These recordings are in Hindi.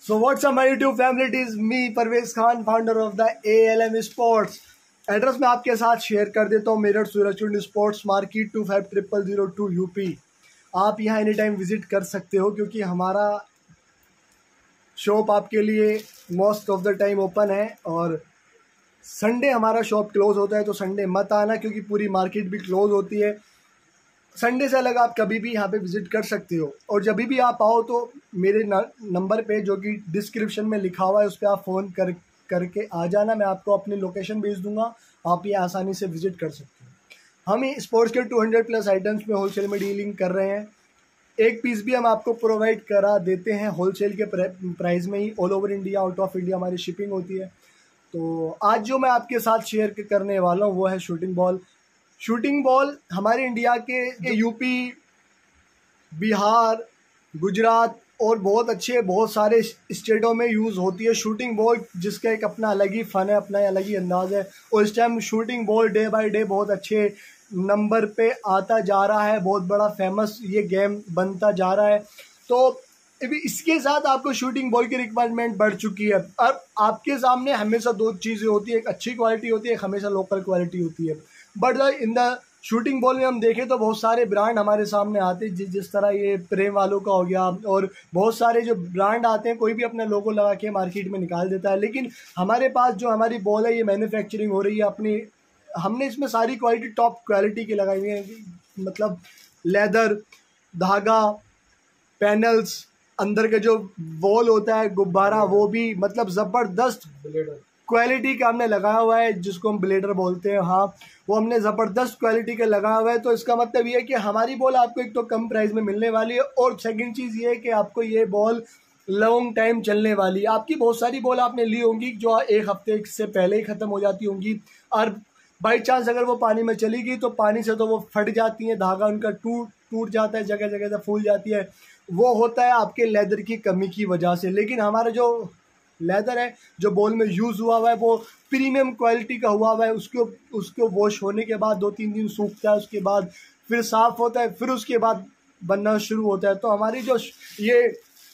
So what's up my YouTube family? It is me Parvez Khan, founder of the ALM sports. Address मैं आपके साथ शेयर कर देता हूँ। Meerut Surajkund sports market 250002 UP. आप यहाँ एनी टाइम विजिट कर सकते हो क्योंकि हमारा शॉप आपके लिए most of the time open है और संडे हमारा शॉप क्लोज होता है, तो संडे मत आना क्योंकि पूरी मार्केट भी क्लोज होती है। संडे से अलग आप कभी भी यहाँ पे विज़िट कर सकते हो और जब भी आप आओ तो मेरे नंबर पे जो कि डिस्क्रिप्शन में लिखा हुआ है उस पर आप फ़ोन करके आ जाना। मैं आपको अपनी लोकेशन भेज दूंगा, आप ये आसानी से विज़िट कर सकते हो। हम स्पोर्ट्स के 200+ आइटम्स में होलसेल में डीलिंग कर रहे हैं। एक पीस भी हम आपको प्रोवाइड करा देते हैं होलसेल के प्राइस में ही। All over India, out of India हमारी शिपिंग होती है। तो आज जो मैं आपके साथ शेयर करने वाला हूँ वो है शूटिंग बॉल। शूटिंग बॉल हमारे इंडिया के यूपी, बिहार, गुजरात और बहुत सारे स्टेटों में यूज़ होती है शूटिंग बॉल, जिसका एक अपना अलग ही फ़न है, अपना अलग ही अंदाज़ है। और इस time shooting ball day by day बहुत अच्छे नंबर पे आता जा रहा है, बहुत बड़ा फेमस ये गेम बनता जा रहा है। तो इसके साथ आपको शूटिंग बॉल की रिक्वायरमेंट बढ़ चुकी है। अब आपके सामने हमेशा दो चीज़ें होती है, एक अच्छी क्वालिटी होती है, एक हमेशा लोकल क्वालिटी होती है। But in the shooting ball में हम देखें तो बहुत सारे ब्रांड हमारे सामने आते हैं, जिस तरह ये प्रेम वालों का हो गया और बहुत सारे जो ब्रांड आते हैं, कोई भी अपना लोगो लगा के मार्केट में निकाल देता है। लेकिन हमारे पास जो हमारी बॉल है ये मैन्युफैक्चरिंग हो रही है अपनी। हमने इसमें सारी क्वालिटी टॉप क्वालिटी की लगाई हुई है, मतलब लेदर, धागा, पैनल्स, अंदर का जो वॉल होता है गुब्बारा, वो भी मतलब ज़बरदस्त क्वालिटी का हमने लगाया हुआ है, जिसको हम ब्लेडर बोलते हैं। हाँ, वो हमने ज़बरदस्त क्वालिटी का लगाया हुआ है। तो इसका मतलब ये है कि हमारी बॉल आपको एक तो कम प्राइस में मिलने वाली है और सेकंड चीज़ ये है कि आपको ये बॉल लॉन्ग टाइम चलने वाली है। आपकी बहुत सारी बॉल आपने ली होंगी जो एक हफ्ते से पहले ही ख़त्म हो जाती होंगी और बाई चांस अगर वो पानी में चली गई तो पानी से तो वो फट जाती हैं, धागा उनका टूट जाता है, जगह जगह से फूल जाती है। वो होता है आपके लेदर की कमी की वजह से। लेकिन हमारा जो लेदर है जो बॉल में यूज़ हुआ है वो प्रीमियम क्वालिटी का हुआ है। उसको वॉश होने के बाद 2-3 दिन सूखता है, उसके बाद फिर साफ़ होता है, फिर उसके बाद बनना शुरू होता है। तो हमारी जो ये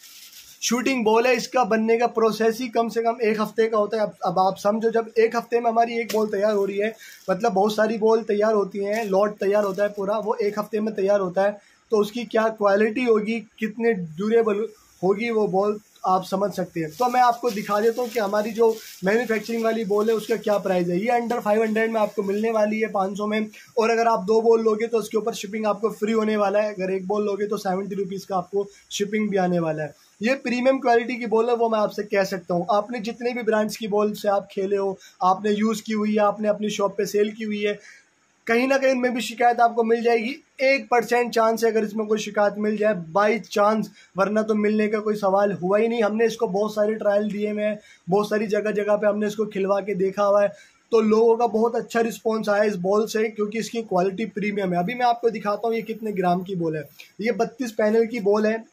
शूटिंग बॉल है इसका बनने का प्रोसेस ही कम से कम एक हफ्ते का होता है। अब आप समझो, जब एक हफ्ते में हमारी एक बॉल तैयार हो रही है, मतलब बहुत सारी बॉल तैयार होती हैं, लॉट तैयार होता है पूरा, वो एक हफ्ते में तैयार होता है, तो उसकी क्या क्वालिटी होगी, कितने ड्यूरेबल होगी वो बॉल, आप समझ सकते हैं। तो मैं आपको दिखा देता हूँ कि हमारी जो मैन्युफैक्चरिंग वाली बॉल है उसका क्या प्राइस है। ये अंडर 500 में आपको मिलने वाली है, 500 में। और अगर आप 2 बॉल लोगे तो उसके ऊपर शिपिंग आपको फ्री होने वाला है। अगर 1 बॉल लोगे तो 70 रुपीज़ का आपको शिपिंग भी आने वाला है। ये प्रीमियम क्वालिटी की बॉल है, वो मैं आपसे कह सकता हूँ। आपने जितने भी ब्रांड्स की बॉल से आप खेले हो, आपने यूज़ की हुई है, आपने अपनी शॉप पे सेल की हुई है, कहीं ना कहीं इनमें भी शिकायत आपको मिल जाएगी। 1% चांस है अगर इसमें कोई शिकायत मिल जाए, बाई चांस, वरना तो मिलने का कोई सवाल हुआ ही नहीं। हमने इसको बहुत सारे ट्रायल दिए हुए हैं, बहुत सारी जगह जगह पे हमने इसको खिलवा के देखा हुआ है, तो लोगों का बहुत अच्छा रिस्पॉन्स आया इस बॉल से क्योंकि इसकी क्वालिटी प्रीमियम है। अभी मैं आपको दिखाता हूँ ये कितने ग्राम की बॉल है। ये 32 पैनल की बॉल है।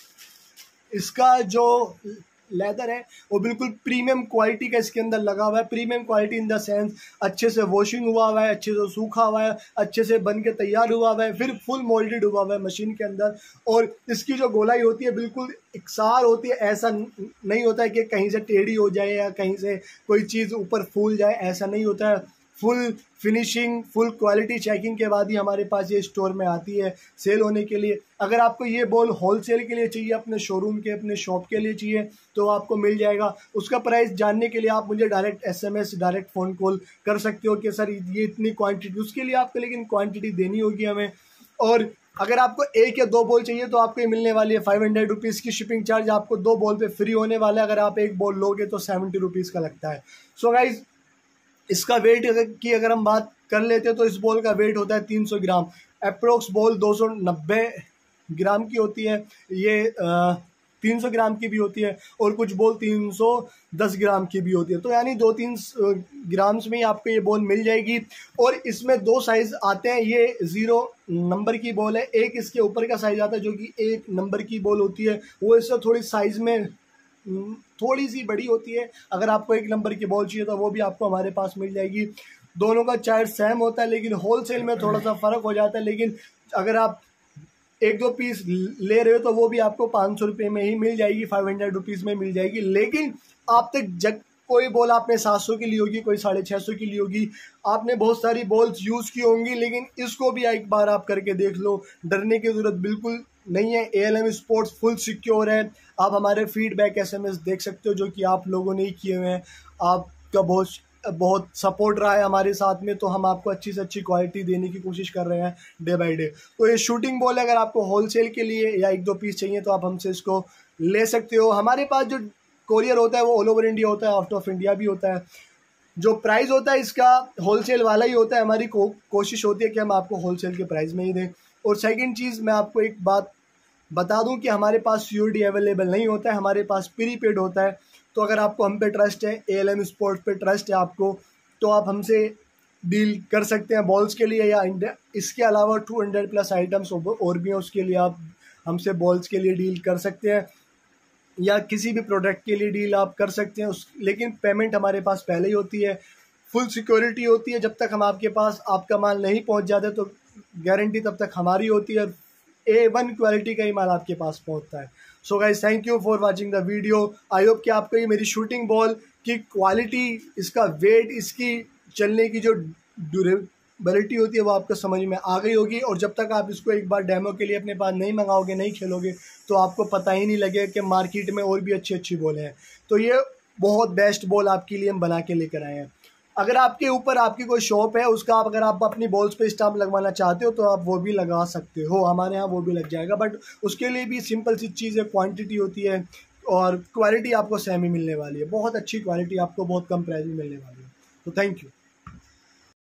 इसका जो लेदर है वो बिल्कुल प्रीमियम क्वालिटी का इसके अंदर लगा हुआ है। Premium quality in the sense अच्छे से वॉशिंग हुआ है, अच्छे से सूखा हुआ है, अच्छे से बन के तैयार हुआ है, फिर फुल मोल्डेड हुआ है मशीन के अंदर। और इसकी जो गोलाई होती है बिल्कुल इकसार होती है, ऐसा नहीं होता है कि कहीं से टेढ़ी हो जाए या कहीं से कोई चीज़ ऊपर फूल जाए, ऐसा नहीं होता है। Full finishing, full quality checking के बाद ही हमारे पास ये स्टोर में आती है सेल होने के लिए। अगर आपको ये बॉल होलसेल के लिए चाहिए, अपने शोरूम के, अपने शॉप के लिए चाहिए, तो आपको मिल जाएगा। उसका प्राइस जानने के लिए आप मुझे direct SMS, direct phone call कर सकते हो कि सर ये इतनी क्वांटिटी, उसके लिए आपको लेकिन क्वांटिटी देनी होगी हमें। और अगर आपको 1 या 2 बॉल चाहिए तो आपको ये मिलने वाली है 500 रुपीज़ की शिपिंग चार्ज आपको 2 बॉल पे फ्री होने वाला है। अगर आप 1 बॉल लोगे तो 70 रुपीज़ का लगता है। सो गाइज, इसका वेट की अगर हम बात कर लेते हैं तो इस बॉल का वेट होता है 300 ग्राम। अप्रोक्स बॉल 290 ग्राम की होती है, ये 300 ग्राम की भी होती है और कुछ बॉल 310 ग्राम की भी होती है। तो यानी 2-3 ग्राम्स में ही आपको ये बॉल मिल जाएगी। और इसमें 2 साइज़ आते हैं। ये 0 नंबर की बॉल है, एक इसके ऊपर का साइज़ आता है जो कि 1 नंबर की बॉल होती है, वो इससे थोड़ी साइज़ में थोड़ी सी बड़ी होती है। अगर आपको 1 नंबर की बॉल चाहिए तो वो भी आपको हमारे पास मिल जाएगी। दोनों का चार्ज सेम होता है लेकिन होलसेल में थोड़ा सा फ़र्क हो जाता है। लेकिन अगर आप एक दो पीस ले रहे हो तो वो भी आपको 500 रुपये में ही मिल जाएगी, 500 रुपीज़ में मिल जाएगी। लेकिन आप तक जब कोई बॉल आपने 700 की ली होगी, कोई 650 की ली होगी, आपने बहुत सारी बॉल्स यूज़ की होंगी, लेकिन इसको भी एक बार आप करके देख लो, डरने की ज़रूरत बिल्कुल नहीं है। ALM स्पोर्ट्स फुल सिक्योर है। आप हमारे फीडबैक SMS देख सकते हो जो कि आप लोगों ने ही किए हुए हैं। आपका बहुत सपोर्ट रहा है हमारे साथ में, तो हम आपको अच्छी से अच्छी क्वालिटी देने की कोशिश कर रहे हैं डे बाय डे। तो ये शूटिंग बॉल अगर आपको होलसेल के लिए या एक दो पीस चाहिए तो आप हमसे इसको ले सकते हो। हमारे पास जो कोरियर होता है वो ऑल ओवर इंडिया होता है, आउट ऑफ इंडिया भी होता है। जो प्राइस होता है इसका होलसेल वाला ही होता है। हमारी कोशिश होती है कि हम आपको होलसेल के प्राइस में ही दें। और सेकंड चीज़ मैं आपको एक बात बता दूं कि हमारे पास COD अवेलेबल नहीं होता है, हमारे पास प्रीपेड होता है। तो अगर आपको हम पे ट्रस्ट है, ALM स्पोर्ट्स पे ट्रस्ट है आपको, तो आप हमसे डील कर सकते हैं बॉल्स के लिए, या इसके अलावा 200+ आइटम्स और भी हैं, उसके लिए आप हमसे बॉल्स के लिए डील कर सकते हैं, या किसी भी प्रोडक्ट के लिए डील आप कर सकते हैं। लेकिन पेमेंट हमारे पास पहले ही होती है, फुल सिक्योरिटी होती है। जब तक हम आपके पास आपका माल नहीं पहुंच जाते तो गारंटी तब तक हमारी होती है। A1 क्वालिटी का ही माल आपके पास पहुंचता है। So guys, thank you for watching the video. I hope कि आपको ये मेरी शूटिंग बॉल की क्वालिटी, इसका वेट, इसकी चलने की जो ड्यूरेबिलिटी होती है वो आपको समझ में आ गई होगी। और जब तक आप इसको एक बार डेमो के लिए अपने पास नहीं मंगाओगे, नहीं खेलोगे, तो आपको पता ही नहीं लगेगा कि मार्केट में और भी अच्छी अच्छी बॉलें हैं। तो ये बहुत बेस्ट बॉल आपके लिए हम बना के लेकर आए हैं। अगर आपके ऊपर आपकी कोई शॉप है, उसका अगर आप अपनी बॉल्स पे स्टाम्प लगवाना चाहते हो तो आप वो भी लगा सकते हो, हमारे यहाँ वो भी लग जाएगा। बट उसके लिए भी सिंपल सी चीज़ है, क्वांटिटी होती है और क्वालिटी आपको सेम ही मिलने वाली है। बहुत अच्छी क्वालिटी आपको बहुत कम प्राइस में मिलने वाली है। तो थैंक यू।